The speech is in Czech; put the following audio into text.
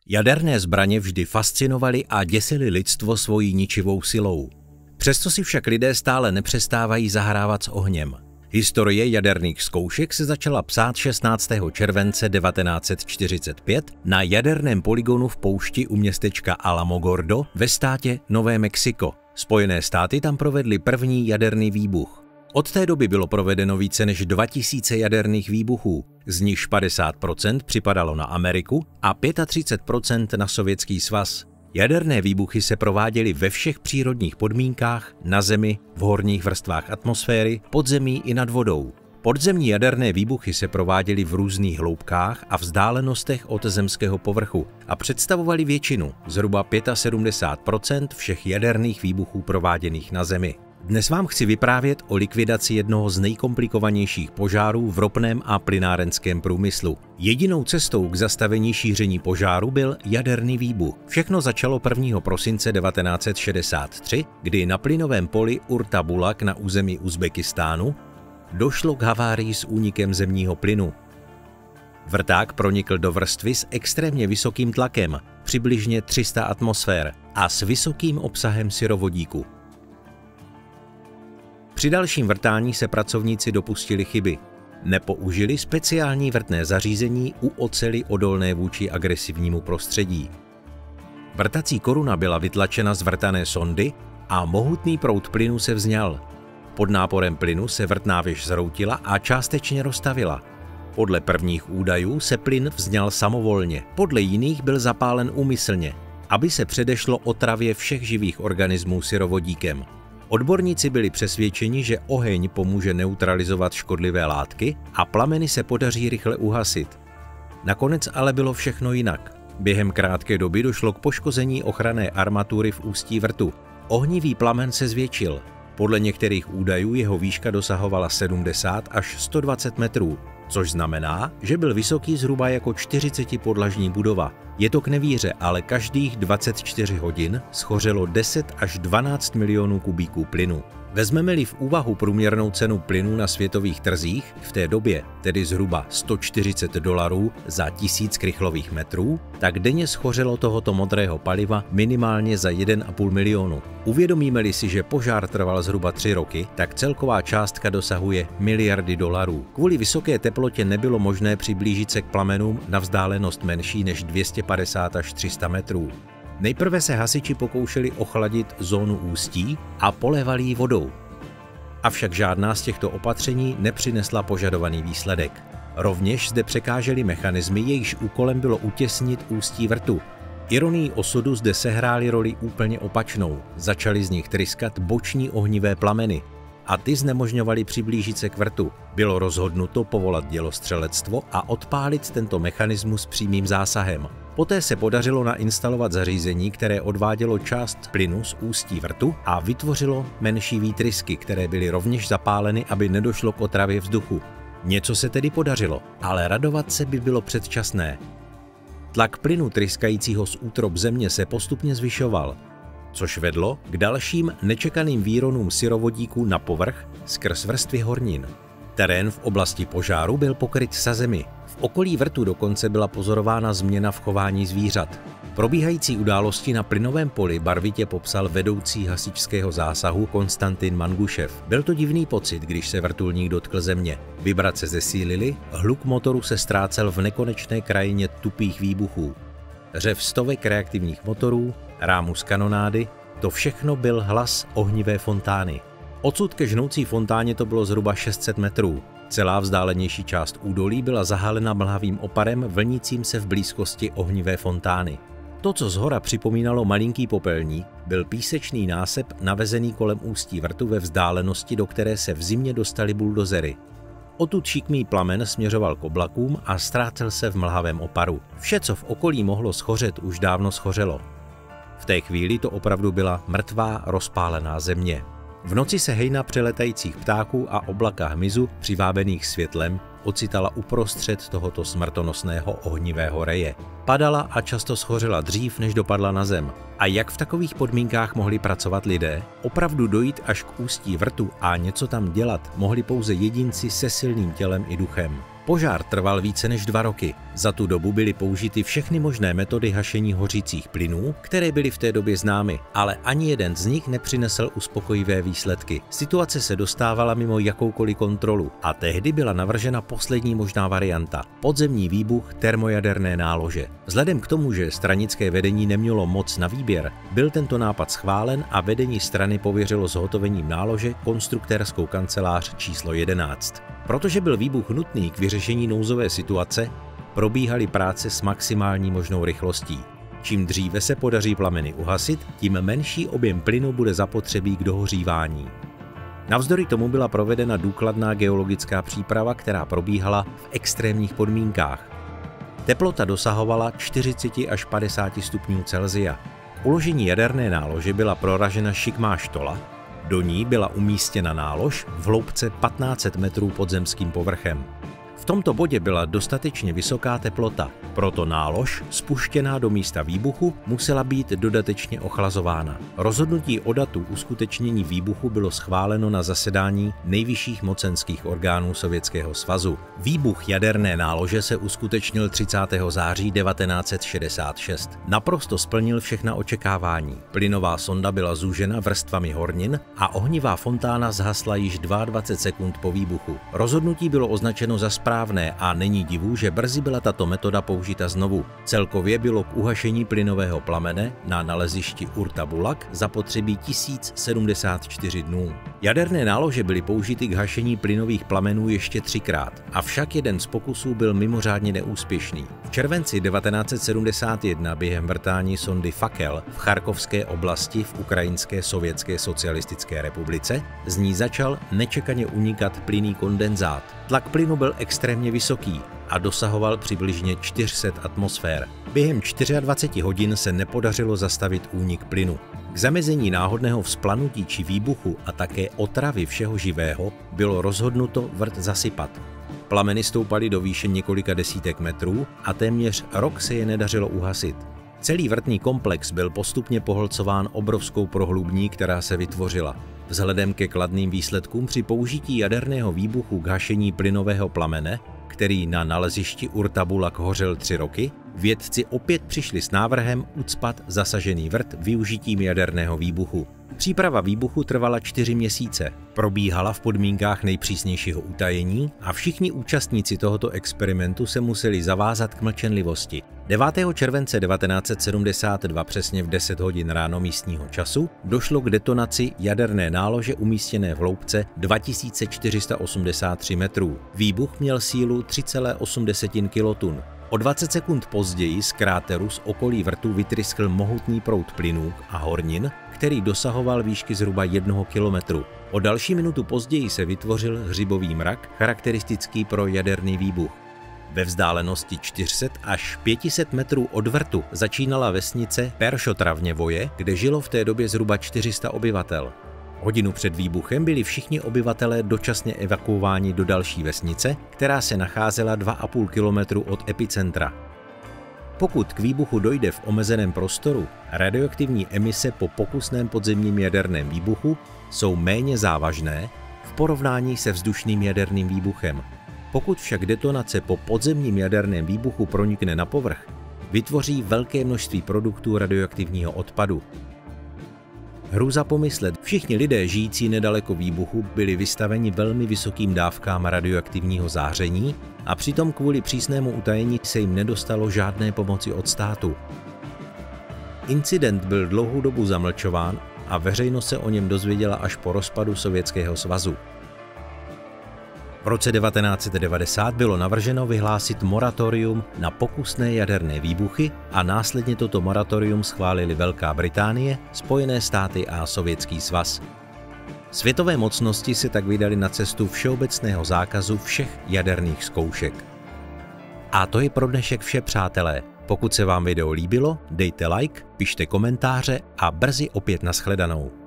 Jaderné zbraně vždy fascinovaly a děsily lidstvo svojí ničivou silou. Přesto si však lidé stále nepřestávají zahrávat s ohněm. Historie jaderných zkoušek se začala psát 16. července 1945 na jaderném polygonu v poušti u městečka Alamogordo ve státě Nové Mexiko. Spojené státy tam provedly první jaderný výbuch. Od té doby bylo provedeno více než 2000 jaderných výbuchů, z nichž 50% připadalo na Ameriku a 35% na Sovětský svaz. Jaderné výbuchy se prováděly ve všech přírodních podmínkách, na Zemi, v horních vrstvách atmosféry, pod zemí i nad vodou. Podzemní jaderné výbuchy se prováděly v různých hloubkách a vzdálenostech od zemského povrchu a představovaly většinu, zhruba 75% všech jaderných výbuchů prováděných na Zemi. Dnes vám chci vyprávět o likvidaci jednoho z nejkomplikovanějších požárů v ropném a plynárenském průmyslu. Jedinou cestou k zastavení šíření požáru byl jaderný výbuch. Všechno začalo 1. prosince 1963, kdy na plynovém poli Urtabulak na území Uzbekistánu došlo k havárii s únikem zemního plynu. Vrták pronikl do vrstvy s extrémně vysokým tlakem, přibližně 300 atmosfér, a s vysokým obsahem syrovodíku. Při dalším vrtání se pracovníci dopustili chyby. Nepoužili speciální vrtné zařízení u oceli odolné vůči agresivnímu prostředí. Vrtací koruna byla vytlačena z vrtané sondy a mohutný proud plynu se vzňal. Pod náporem plynu se vrtná věž zhroutila a částečně roztavila. Podle prvních údajů se plyn vzňal samovolně, podle jiných byl zapálen úmyslně, aby se předešlo otravě všech živých organismů syrovodíkem. Odborníci byli přesvědčeni, že oheň pomůže neutralizovat škodlivé látky a plameny se podaří rychle uhasit. Nakonec ale bylo všechno jinak. Během krátké doby došlo k poškození ochranné armatury v ústí vrtu. Ohnivý plamen se zvětšil. Podle některých údajů jeho výška dosahovala 70 až 120 metrů, což znamená, že byl vysoký zhruba jako 40podlažní budova. Je to k nevíře, ale každých 24 hodin schořelo 10 až 12 milionů kubíků plynu. Vezmeme-li v úvahu průměrnou cenu plynu na světových trzích v té době, tedy zhruba $140 za 1000 krychlových metrů, tak denně schořelo tohoto modrého paliva minimálně za 1,5 milionu. Uvědomíme-li si, že požár trval zhruba 3 roky, tak celková částka dosahuje miliardy dolarů. Kvůli vysoké teplotě nebylo možné přiblížit se k plamenům na vzdálenost menší než 250 až 300 metrů. Nejprve se hasiči pokoušeli ochladit zónu ústí a polévali ji vodou. Avšak žádná z těchto opatření nepřinesla požadovaný výsledek. Rovněž zde překážely mechanismy, jejichž úkolem bylo utěsnit ústí vrtu. Ironií osudu zde sehrály roli úplně opačnou. Začaly z nich tryskat boční ohnivé plameny a ty znemožňovaly přiblížit se k vrtu. Bylo rozhodnuto povolat dělostřelectvo a odpálit tento mechanismus přímým zásahem. Poté se podařilo nainstalovat zařízení, které odvádělo část plynu z ústí vrtu a vytvořilo menší výtrysky, které byly rovněž zapáleny, aby nedošlo k otravě vzduchu. Něco se tedy podařilo, ale radovat se by bylo předčasné. Tlak plynu tryskajícího z útrob země se postupně zvyšoval, což vedlo k dalším nečekaným výronům syrovodíku na povrch skrz vrstvy hornin. Terén v oblasti požáru byl pokryt sazemi. V okolí vrtu dokonce byla pozorována změna v chování zvířat. Probíhající události na plynovém poli barvitě popsal vedoucí hasičského zásahu Konstantin Mangušev. Byl to divný pocit, když se vrtulník dotkl země. Vibrace zesílily, hluk motoru se ztrácel v nekonečné krajině tupých výbuchů. Řev stovek reaktivních motorů, rámus kanonády, to všechno byl hlas ohnivé fontány. Odsud ke žnoucí fontáně to bylo zhruba 600 metrů. Celá vzdálenější část údolí byla zahalena mlhavým oparem vlnícím se v blízkosti ohnivé fontány. To, co zhora připomínalo malinký popelník, byl písečný násep navezený kolem ústí vrtu ve vzdálenosti, do které se v zimě dostaly buldozery. Odtud šikmý plamen směřoval k oblakům a ztrácel se v mlhavém oparu. Vše, co v okolí mohlo schořet, už dávno schořelo. V té chvíli to opravdu byla mrtvá, rozpálená země. V noci se hejna přeletajících ptáků a oblaka hmyzu, přivábených světlem, ocitala uprostřed tohoto smrtonosného ohnivého reje. Padala a často schořela dřív, než dopadla na zem. A jak v takových podmínkách mohli pracovat lidé? Opravdu dojít až k ústí vrtu a něco tam dělat mohli pouze jedinci se silným tělem i duchem. Požár trval více než 2 roky. Za tu dobu byly použity všechny možné metody hašení hořících plynů, které byly v té době známy, ale ani jeden z nich nepřinesl uspokojivé výsledky. Situace se dostávala mimo jakoukoliv kontrolu a tehdy byla navržena poslední možná varianta – podzemní výbuch termojaderné nálože. Vzhledem k tomu, že stranické vedení nemělo moc na výběr, byl tento nápad schválen a vedení strany pověřilo zhotovením nálože konstruktérskou kancelář číslo 11. Protože byl výbuch nutný k vyřešení nouzové situace, probíhaly práce s maximální možnou rychlostí. Čím dříve se podaří plameny uhasit, tím menší objem plynu bude zapotřebí k dohořívání. Navzdory tomu byla provedena důkladná geologická příprava, která probíhala v extrémních podmínkách. Teplota dosahovala 40 až 50 stupňů Celsia. K uložení jaderné nálože byla proražena šikmá štola, do ní byla umístěna nálož v hloubce 1500 metrů pod zemským povrchem. V tomto bodě byla dostatečně vysoká teplota, proto nálož, spuštěná do místa výbuchu, musela být dodatečně ochlazována. Rozhodnutí o datu uskutečnění výbuchu bylo schváleno na zasedání nejvyšších mocenských orgánů Sovětského svazu. Výbuch jaderné nálože se uskutečnil 30. září 1966. Naprosto splnil všechna očekávání. Plynová sonda byla zúžena vrstvami hornin a ohnivá fontána zhasla již 22 sekund po výbuchu. Rozhodnutí bylo označeno za správné a není divu, že brzy byla tato metoda použita znovu. Celkově bylo k uhašení plynového plamene na nalezišti Urtabulak zapotřebí 1074 dnů. Jaderné nálože byly použity k hašení plynových plamenů ještě 3krát, avšak jeden z pokusů byl mimořádně neúspěšný. V červenci 1971 během vrtání sondy Fakel v Charkovské oblasti v Ukrajinské sovětské socialistické republice z ní začal nečekaně unikat plynný kondenzát. Tlak plynu byl extrémně vysoký a dosahoval přibližně 400 atmosfér. Během 24 hodin se nepodařilo zastavit únik plynu. K zamezení náhodného vzplanutí či výbuchu a také otravy všeho živého bylo rozhodnuto vrt zasypat. Plameny stoupaly do výše několika desítek metrů a téměř rok se je nedařilo uhasit. Celý vrtný komplex byl postupně pohlcován obrovskou prohlubní, která se vytvořila. Vzhledem ke kladným výsledkům při použití jaderného výbuchu k hašení plynového plamene, který na nalezišti Urtabulak hořel 3 roky, vědci opět přišli s návrhem ucpat zasažený vrt využitím jaderného výbuchu. Příprava výbuchu trvala 4 měsíce, probíhala v podmínkách nejpřísnějšího utajení a všichni účastníci tohoto experimentu se museli zavázat k mlčenlivosti. 9. července 1972 přesně v 10 hodin ráno místního času došlo k detonaci jaderné nálože umístěné v hloubce 2483 metrů. Výbuch měl sílu 3,8 kilotun. O 20 sekund později z kráteru z okolí vrtu vytryskl mohutný proud plynů a hornin, který dosahoval výšky zhruba 1 kilometru. O další minutu později se vytvořil hřibový mrak, charakteristický pro jaderný výbuch. Ve vzdálenosti 400 až 500 metrů od vrtu začínala vesnice Peršotravněvoje, kde žilo v té době zhruba 400 obyvatel. Hodinu před výbuchem byli všichni obyvatelé dočasně evakuováni do další vesnice, která se nacházela 2,5 kilometru od epicentra. Pokud k výbuchu dojde v omezeném prostoru, radioaktivní emise po pokusném podzemním jaderném výbuchu jsou méně závažné v porovnání se vzdušným jaderným výbuchem. Pokud však detonace po podzemním jaderném výbuchu pronikne na povrch, vytvoří velké množství produktů radioaktivního odpadu. Hrůza pomyslet, všichni lidé žijící nedaleko výbuchu byli vystaveni velmi vysokým dávkám radioaktivního záření a přitom kvůli přísnému utajení se jim nedostalo žádné pomoci od státu. Incident byl dlouhou dobu zamlčován a veřejnost se o něm dozvěděla až po rozpadu Sovětského svazu. V roce 1990 bylo navrženo vyhlásit moratorium na pokusné jaderné výbuchy a následně toto moratorium schválili Velká Británie, Spojené státy a Sovětský svaz. Světové mocnosti se tak vydali na cestu všeobecného zákazu všech jaderných zkoušek. A to je pro dnešek vše, přátelé. Pokud se vám video líbilo, dejte like, pište komentáře a brzy opět nashledanou.